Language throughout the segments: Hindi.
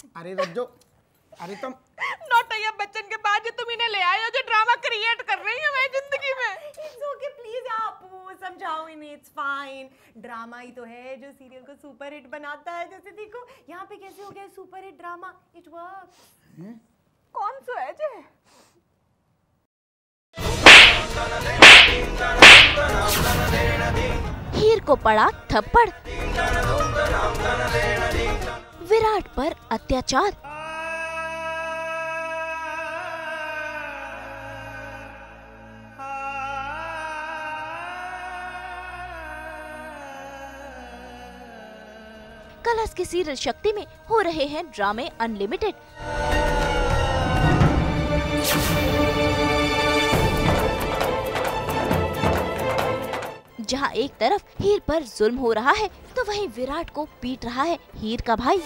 अरे रज्जो, अरे तुम नौटैया बच्चन के बाद जो तुम इन्हें ले आए हो जो ड्रामा क्रिएट कर रही है मेरी जिंदगी में। इट्स ओके प्लीज आपू समझाओ इन्हें, इट्स फाइन। ड्रामा ही तो है जो सीरियल को सुपर हिट बनाता है। जैसे देखो यहाँ पे कैसे हो गया super hit drama, it works. कौन सा है जे? हीर को पड़ा थप्पड़, विराट पर अत्याचार। कलर्स की सीरियल शक्ति में हो रहे हैं ड्रामे अनलिमिटेड। जहां एक तरफ हीर पर जुल्म हो रहा है तो वहीं विराट को पीट रहा है हीर का भाई।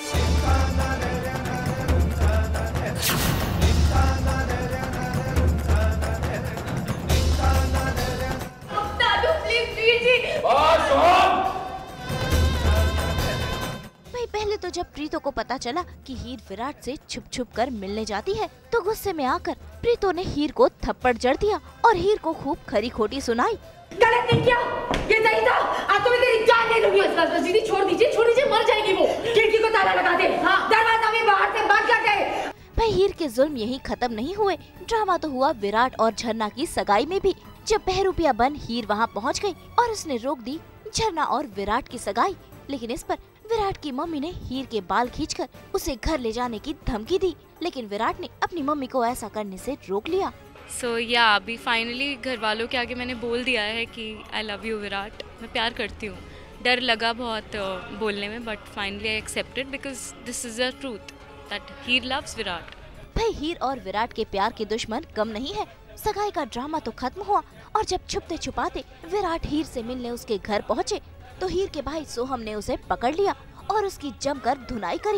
भाई पहले तो जब प्रीतो को पता चला कि हीर विराट से छुप छुप कर मिलने जाती है तो गुस्से में आकर प्रीतो ने हीर को थप्पड़ जड़ दिया और हीर को खूब खरी खोटी सुनाई। गलत नहीं किया, ये सही था। आज तो मैं तेरी जान ले लूंगी। बस दीदी छोड़ दीजिए, मर जाएगी वो। खिड़की को ताला लगा दे, हाँ, दरवाजा भी बाहर से बंद कर दे। भाई हीर के जुल्म यहीं खत्म नहीं हुए, ड्रामा तो हुआ विराट और झरना की सगाई में भी। जब बहरूपिया बन हीर वहाँ पहुँच गई और उसने रोक दी झरना और विराट की सगाई। लेकिन इस पर विराट की मम्मी ने हीर के बाल खींचकर उसे घर ले जाने की धमकी दी, लेकिन विराट ने अपनी मम्मी को ऐसा करने से रोक लिया। अभी फाइनली घर वालों के आगे मैंने बोल दिया है कि आई लव यू विराट, मैं प्यार करती हूँ। डर लगा बहुत बोलने में, but finally I accepted because this is the truth that Heer loves Virat. भाई हीर और विराट के प्यार के दुश्मन कम नहीं है। सगाई का ड्रामा तो खत्म हुआ और जब छुपते छुपाते विराट हीर से मिलने उसके घर पहुँचे तो हीर के भाई सोहम ने उसे पकड़ लिया और उसकी जमकर धुनाई करी।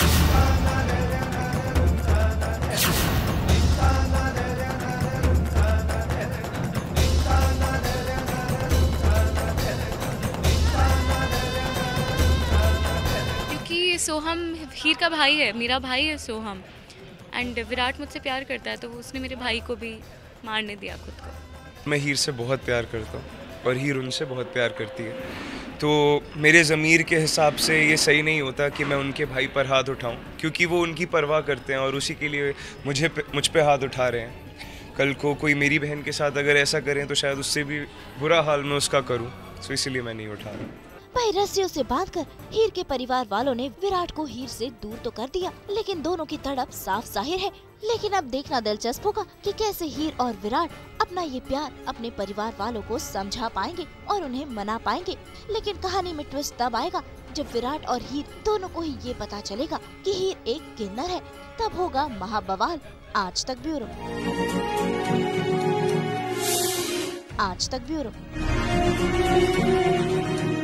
क्योंकि सोहम हीर का भाई है, मेरा भाई है सोहम, एंड विराट मुझसे प्यार करता है तो उसने मेरे भाई को भी मारने दिया खुद को। मैं हीर से बहुत प्यार करता हूँ और हीर उनसे बहुत प्यार करती है, तो मेरे ज़मीर के हिसाब से ये सही नहीं होता कि मैं उनके भाई पर हाथ उठाऊं, क्योंकि वो उनकी परवाह करते हैं और उसी के लिए मुझ पे हाथ उठा रहे हैं। कल को कोई मेरी बहन के साथ अगर ऐसा करें तो शायद उससे भी बुरा हाल मैं उसका करूं, तो इसलिए मैं नहीं उठा रहा। भाई रस्सियों से बांधकर हीर के परिवार वालों ने विराट को हीर से दूर तो कर दिया, लेकिन दोनों की तड़प साफ जाहिर है। लेकिन अब देखना दिलचस्प होगा कि कैसे हीर और विराट अपना ये प्यार अपने परिवार वालों को समझा पाएंगे और उन्हें मना पाएंगे। लेकिन कहानी में ट्विस्ट तब आएगा जब विराट और हीर दोनों को ही ये पता चलेगा कि हीर एक किन्नर है। तब होगा महाबवाल। आज तक ब्यूरो। आज तक ब्यूरो।